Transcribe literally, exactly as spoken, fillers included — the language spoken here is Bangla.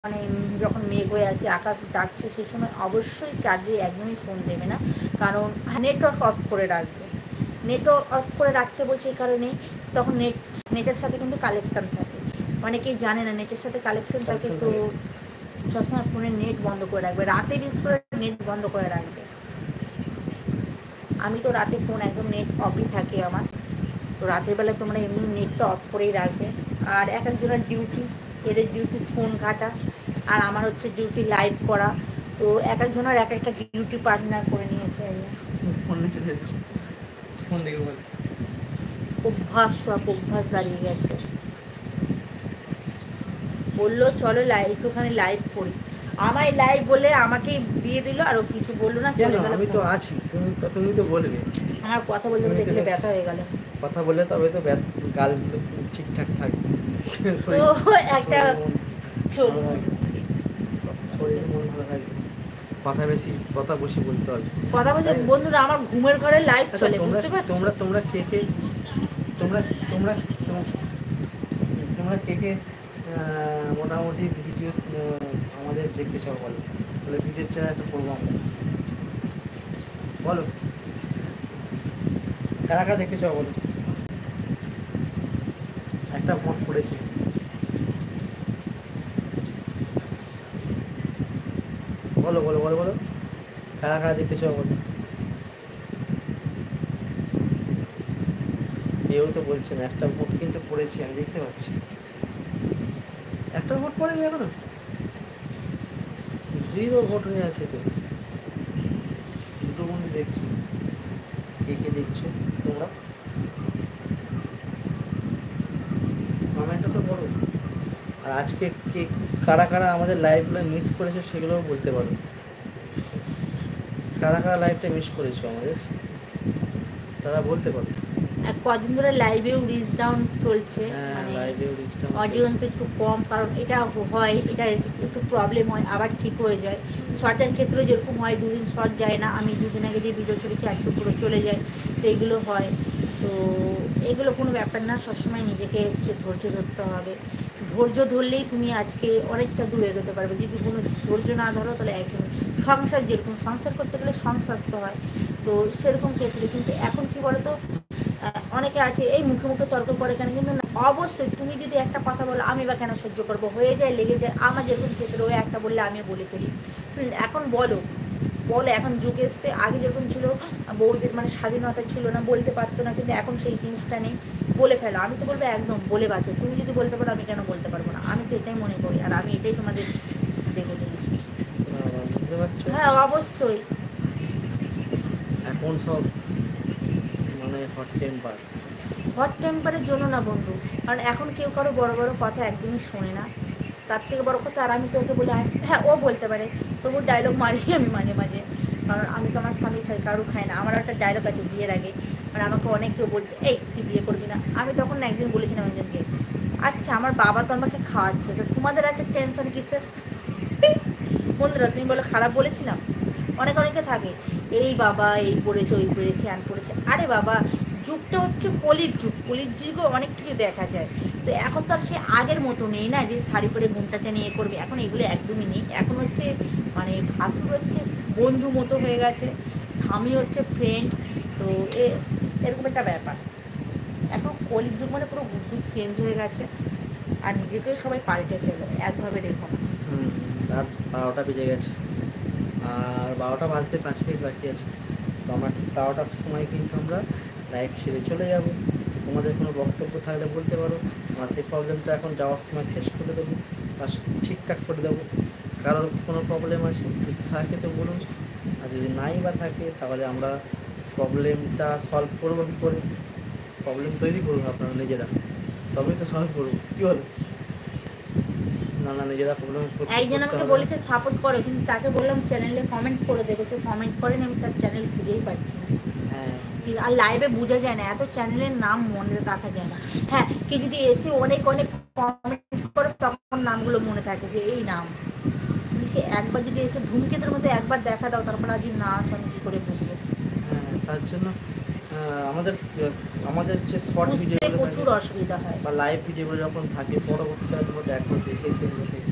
মানে যখন মেঘ হয়ে আসে আকাশ ডাকছে সেই সময় অবশ্যই চার্জে একদমই ফোন দেবে না, কারণ নেটওয়ার্ক অফ করে রাখবে। নেটওয়ার্ক অফ করে রাখতে বলছে এই কারণেই, তখন নেট নেটের সাথে কিন্তু কালেকশান থাকে, অনেকেই জানে না নেটের সাথে কালেকশান থাকে, তো সবসময় ফোনের নেট বন্ধ করে রাখবে, রাতে বিশেষ করে নেট বন্ধ করে রাখবে। আমি তো রাতে ফোন একদম নেট অফই থাকে আমার, তো রাতের বেলা তোমরা এমনি নেটটা অফ করেই রাখবে। আর এক একজনের ডিউটি, এদের ডিউটি ফোন ঘাটা, আর আমার হচ্ছে ডিউটি লাইভ করা, তো এক একজনের এক একটা ডিউটি পার্টনার করে নিয়েছে। অভ্যাস, সব অভ্যাস দাঁড়িয়ে গেছে। বললো চলো লাইভ একটুখানি লাইভ করি, আমায় লাইভ বলে আমাকেই দিয়ে দিল, আর ও কিছু বললো না, চলে গেল। আমি তো আছি, তুমি তো তুমি তো বলবে। আমার কথা বলতে দেখলে ব্যথা হয়ে গেল, কথা বললে তবে তো গাল ঠিকঠাক থাকবে, তো একটা শরীর মন ভালো থাকবে। কথা বেশি কথা বেশি বলতে হবে। কথা বলছে বন্ধুরা, আমার ঘুমের ঘরে লাইভ চলে, বুঝতে পারছো? তোমরা তোমরা কে কে তোমরা তোমরা তোমরা কে কে মোটামুটি ভিডিও আমাদের দেখতে চাও বলো, তাহলে ভিডিওর চ্যানেল একটা করবো আমরা, বলো কারা কারা দেখতে চাও বলো। একটা ভোট পড়েছে, বলো বলো বলো বলো কারা কারা দেখতে চাও বলো। কেউ তো বলছে না, একটা ভোট কিন্তু পড়েছে আমি দেখতে পাচ্ছি, একটা ভোট পড়েনি এখনো, জিরো ভোট হয়ে আছে তো। দুটো বন্ধু দেখছি, কে কে দেখছো তোমরা কমেন্টটা তো করো। আর আজকে কে কারা কারা আমাদের লাইভগুলো মিস করেছো সেগুলোও বলতে পারো, কারা কারা লাইভটা মিস করেছো আমাদের তারা বলতে পারো। কদিন ধরে লাইভেও রিচ ডাউন চলছে, মানে অডিয়েন্স একটু কম, কারণ এটা হয়, এটা একটু প্রবলেম হয়, আবার ঠিক হয়ে যায়। শর্টের ক্ষেত্রে যেরকম হয় দুদিন শর্ট যায় না, আমি দুদিন আগে যে ভিডিও ছেড়েছি আজকে পুরো চলে যায়, তো এগুলো হয়। তো এগুলো কোনো ব্যাপার না, সবসময় নিজেকে হচ্ছে ধৈর্য ধরতে হবে, ধৈর্য ধরলেই তুমি আজকে অনেকটা দূর এগোতে পারবে। যদি কোনো ধৈর্য না ধরো তাহলে একদম, সংসার যেরকম সংসার করতে গেলে সংসারতে হয়, তো সেরকম ক্ষেত্রে কিন্তু এখন কি বলতো, অনেকে আছে এই মুখে মুখে তর্ক করে কেন, কিন্তু অবশ্যই তুমি যদি একটা কথা বলো আমি বা কেন সহ্য করবো, হয়ে যায় লেগে যায়, আমার যেরকম ক্ষেত্রে ওই একটা বললে আমি বলে ফেলি। এখন বলো বলো এখন যুগ এসছে, আগে যেরকম ছিল বউদের মানে স্বাধীনতা ছিল না, বলতে পারতো না, কিন্তু এখন সেই জিনিসটা নেই, বলে ফেলো। আমি তো বলবো একদম বলে বাঁচো, তুমি যদি বলতে পারো আমি কেন বলতে পারবো না, আমি তো এটাই মনে করি, আর আমি এটাই তোমাদের দেখে দিয়েছি। হ্যাঁ অবশ্যই, এখন সব মানে হট টেম্পার, হট টেম্পারের জন্য না বন্ধু, কারণ এখন কেউ কারো বড় বড় কথা একদমই শোনে না, তার থেকে বড় কথা। আর আমি তো ওকে বলি, হ্যাঁ ও বলতে পারে, তবু ডায়লগ মারি আমি মাঝে মাঝে, কারণ আমি তো আমার স্বামী খাই, কারো খাই না। আমার একটা ডায়লগ আছে বিয়ের আগে, মানে আমাকে অনেক কেউ বলতে এই তুই বিয়ে করবি না, আমি তখন না একদিন বলেছিলাম একজনকে, আচ্ছা আমার বাবা তো আমাকে খাওয়াচ্ছে, তো তোমাদের একটা টেনশন কিসের? বন্ধুরা তুমি বলো খারাপ বলেছিলাম? অনেক অনেকে থাকে এই বাবা এই পড়েছে ওই পড়েছে আন পড়েছে, আরে বাবা যুগটা হচ্ছে কলির যুগ, কলির যুগে অনেক কিছু দেখা যায়, তো এখন তো আর সে আগের মতো নেই না যে শাড়ি পরে ঘুমটাকে নিয়ে করবে, এখন এগুলো একদমই নেই। এখন হচ্ছে মানে ভাসুর হচ্ছে বন্ধু মতো হয়ে গেছে, স্বামী হচ্ছে ফ্রেন্ড, তো এ এরকম একটা ব্যাপার। এখন কলির যুগ মানে পুরো যুগ চেঞ্জ হয়ে গেছে, আর নিজেকেও সবাই পাল্টে ফেলে, একভাবে রেখো না। হুম রাত বারোটা বেজে গেছে, আর বারোটা বাজতে পাঁচ মিনিট বাকি আছে, তো আমরা ঠিক বারোটার সময় কিন্তু আমরা লাইভ সেরে চলে যাব। তোমাদের কোনো বক্তব্য থাকলে বলতে পারো, আমরা সেই প্রবলেমটা এখন যাওয়ার সময় শেষ করে দেবো বা ঠিকঠাক করে দেবো। কারোর কোনো প্রবলেম আছে যদি থাকে তো বলুন, আর যদি নাই বা থাকে তাহলে আমরা প্রবলেমটা সলভ করবো কী করে, প্রবলেম তৈরি করবো আপনারা নিজেরা, তবেই তো সলভ করবো, কী বলো? না না নিজেরা প্রবলেম একজন আমাকে বলেছে সাপোর্ট করো, কিন্তু তাকে বললাম চ্যানেলে কমেন্ট করে দেবে, সে কমেন্ট করেন, আমি তার চ্যানেল খুঁজেই পাচ্ছি না। হ্যাঁ আর লাইভে বোঝা যায় না, এত চ্যানেলের নাম মনে রাখা যায় না। হ্যাঁ কেউ যদি এসে অনেক অনেক কমেন্ট করে তখন নামগুলো মনে থাকে যে এই নাম, সে একবার যদি এসে ধূমকেতুর মধ্যে একবার দেখা দাও, তারপর আজ না আসো আমি কী করে বুঝবো? হ্যাঁ তার জন্য আমাদের আমাদের যে শর্ট ভিডিওগুলো প্রচুর অসুবিধা হয় বা লাইভ ভিডিওগুলো যখন থাকে পরবর্তীকালে তোমরা দেখো দেখে সেগুলোকে